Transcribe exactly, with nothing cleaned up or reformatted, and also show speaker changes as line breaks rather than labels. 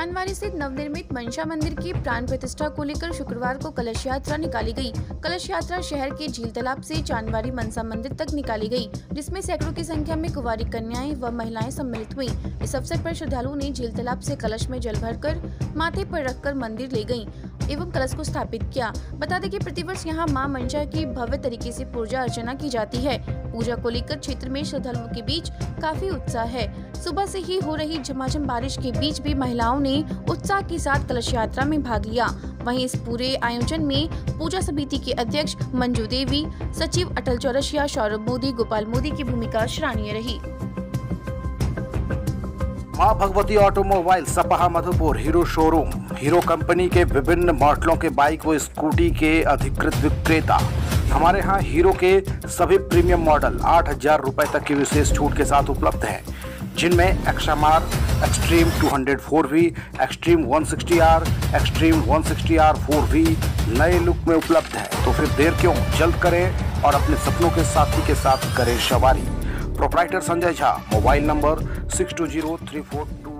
चांदवारी स्थित नवनिर्मित मनसा मंदिर की प्राण प्रतिष्ठा को लेकर शुक्रवार को कलश यात्रा निकाली गई। कलश यात्रा शहर के झील तालाब से चांदवारी मनसा मंदिर तक निकाली गई, जिसमें सैकड़ों की संख्या में कुंवारी कन्याएं व महिलाएं सम्मिलित हुई। इस अवसर पर श्रद्धालुओं ने झील तालाब से कलश में जल भरकर माथे पर रखकर मंदिर ले गयी एवं कलश को स्थापित किया। बता दें कि प्रतिवर्ष यहां मां मनसा की भव्य तरीके से पूजा अर्चना की जाती है। पूजा को लेकर क्षेत्र में श्रद्धालुओं के बीच काफी उत्साह है। सुबह से ही हो रही झमाझम बारिश के बीच भी महिलाओं ने उत्साह के साथ कलश यात्रा में भाग लिया। वहीं इस पूरे आयोजन में पूजा समिति के अध्यक्ष मंजू देवी, सचिव अटल चौरसिया, सौरभ मोदी, गोपाल मोदी की भूमिका सराहनीय रही।
मां Bhagwati automobile, Sapaha, Madhupur, hero showroom, hero company के विभिन्न मॉडलों के बाइक व स्कूटी के अधिकृत विक्रेता। हमारे यहाँ हीरो के सभी प्रीमियम मॉडल आठ हजार रुपए तक की विशेष छूट के साथ उपलब्ध हैं, जिनमें XMR, xtreme two hundred four V, xtreme one sixty R, xtreme one sixty R four V नए लुक में उपलब्ध है। तो फिर देर क्यों, जल्द करें और अपने सपनों के साथी के साथ करें सवारी। Proprietor Sanjay Jha, mobile number six two zero three four to